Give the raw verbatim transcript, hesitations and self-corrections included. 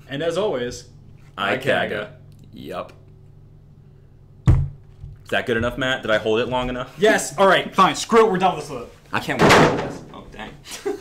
And as always, IKAGA. Yup. Is that good enough, Matt? Did I hold it long enough? Yes. All right. Fine. Screw it. We're done with this. I can't wait for this. Oh, dang.